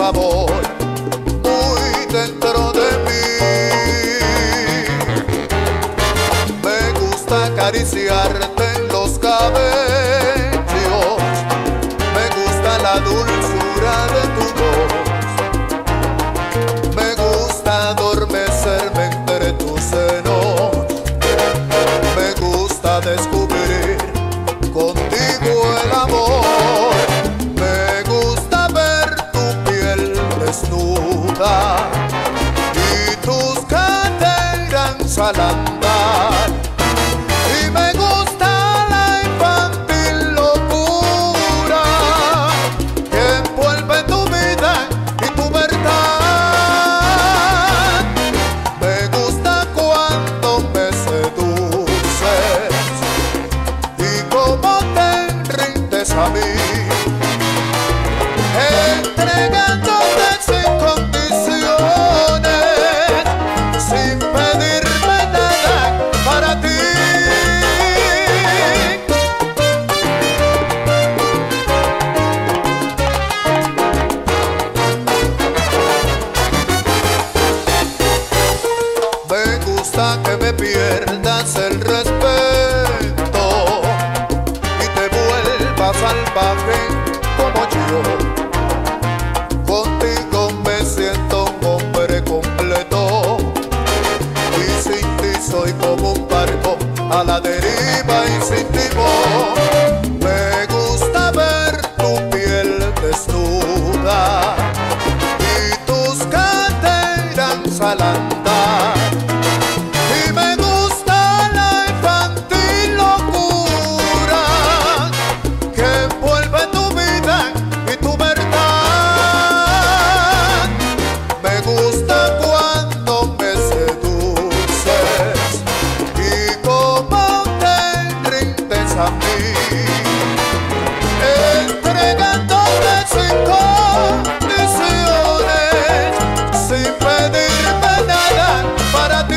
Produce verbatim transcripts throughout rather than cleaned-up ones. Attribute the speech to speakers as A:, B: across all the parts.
A: sabor muy dentro de mí. Me gusta acariciarte en los cabellos, me gusta la dulzura de tu voz, me gusta adormecerme entre tus senos, me gusta descubrir contigo el amor, me gusta ver tu piel desnuda y tus caderas al andar, y me gusta la infantil locura que envuelve tu vida y tu verdad. Me gusta cuando me seduces y cómo te rindes a mí, entregándote sin condiciones, sin pedirme nada para ti. Me gusta que me pierdas el respeto y te vuelvas salvaje como yo. Contigo me siento un hombre completo y sin ti soy como un barco a la deriva y sin timón. Me gusta ver tu piel desnuda y tus caderas al andar, y me gusta la infantil locura que envuelve tu vida y tu verdad. Me gusta cuando me seduces y cómo te rindes a mí, entregándote sin condiciones, sin pedirme nada para ti.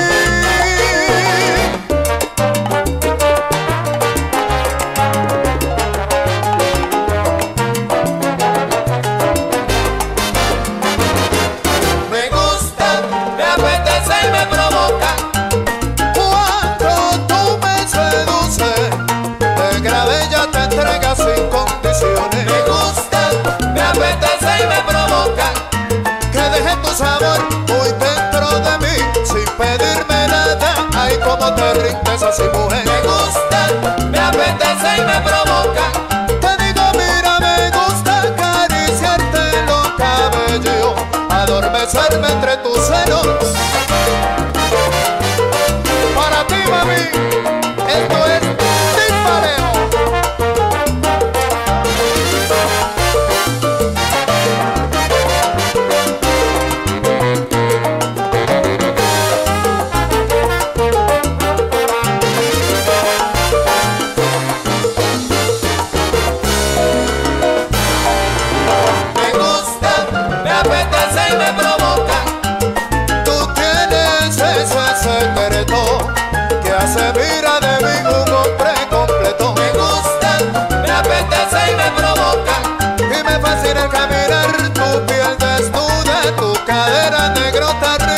A: Me gusta, me apetece y me provoca cuando tú me seduces, de gravella te entregas sin condiciones. Me gusta, me apetece y me provoca que deje tu sabor muy dentro de mí, sin pedirme nada. Ay, cómo te rindes así, mujer. Me gusta, me apetece y me provoca. Te digo, mira, me gusta acariciarte los cabellos, adormecerme entre tus senos. Para ti, mami, esto es dispareo. Me gusta, me apetece y me provoca. Tú tienes ese secreto que hace mira de mí un hombre completo. Me gusta, me apetece y me provoca, y me fascina el caminar tu piel desnuda, tu cadera negrota.